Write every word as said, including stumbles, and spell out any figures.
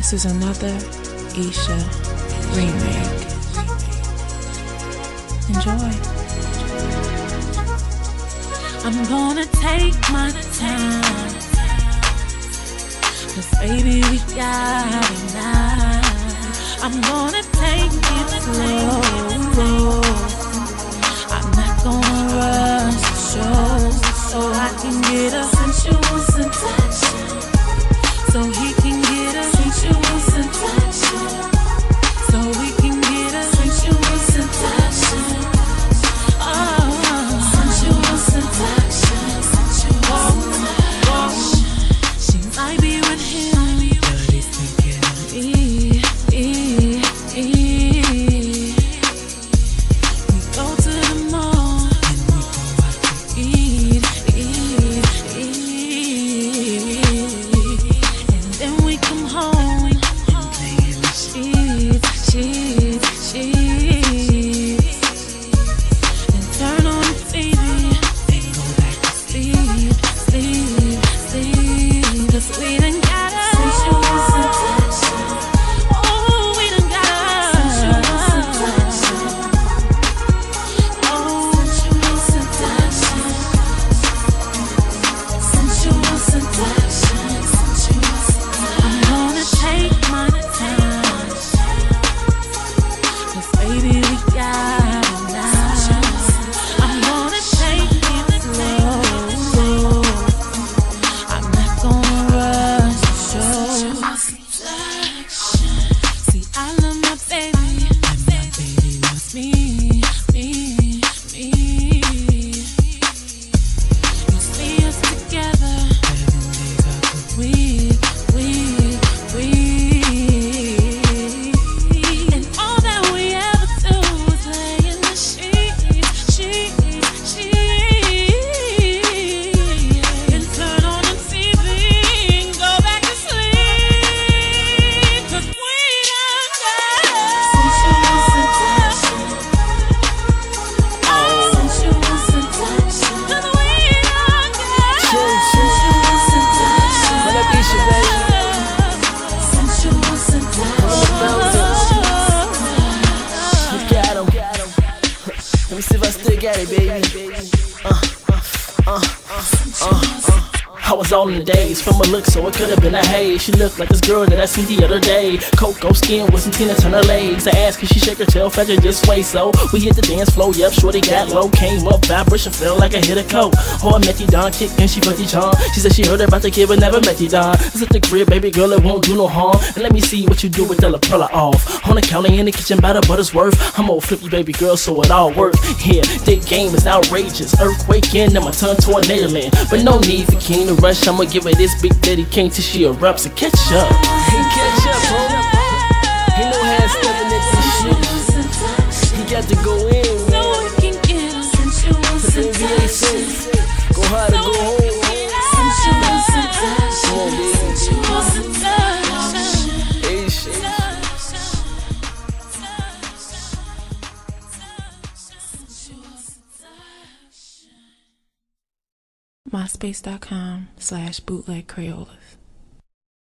This is another Isha remake. Enjoy. I'm gonna take my time, 'cause baby we got it now. I'm gonna take it slow. I'm not gonna rush the show, so I can get a sensual seduction, so he can get a sensual seduction, so we can get a sensual seduction. Oh, sensual seduction, sensual seduction. She might be with him, but he's thinking of me. E, e, e. We go to the mall and we go out to eat, eat, eat. And then we come home and play in the sheets, sheets, sheets. And turn on the T V and go back to sleep, sleep, sleep. 'Cause we done got a sensual seduction. Oh, we done got a sensual seduction. Oh, sensual seduction. Sensual seduction. Sensual seduction. I'm gonna take my time, 'cause baby we got it now. I'm gonna take it slow. I'm not gonna rush the show. See, I love my baby, and my baby loves me, me, me. You see us together seven days out the week, week, week. And all that we ever do is lay in the sheets, sheets, sheets. And turn on the T V and go back to sleep. 'Cause we done got sensual seduction. Oh, sensual seduction. 'Cause we done got sensual seduction. Sensual seduction. You got 'em. Let me see if I still got it, baby. Uh, uh, uh, uh. I was all in the days from her look, so it could have been a haze. She looked like this girl that I seen the other day. Cocoa skin with some Tina Turner legs. I asked, could she shake her tail feather this way? So we hit the dance floor, yep, shorty got low. Came up, vibration felt like I hit a coat. Oh, I met the Don kick and she put the John. She said she heard about the kid but never met the Don. This is the crib, baby girl, it won't do no harm. And let me see what you do with the lapella off. On the counter in the kitchen by the Buttersworth. I'm gonna flip you, baby girl, so it all works. Yeah, this game is outrageous. Earthquake in and my tongue tornado land. But no need for King to rush. I'ma give her this Big Daddy King till she erupts and catch up. He catch up, homie. He know how to stepping at this shit. He got to go in, So we can get a sensual N B A seduction. says, go hard or go home. Sensual seduction. Come on, baby. Sensual seduction. Hey, shit. MySpace.com slash bootleg Crayolas.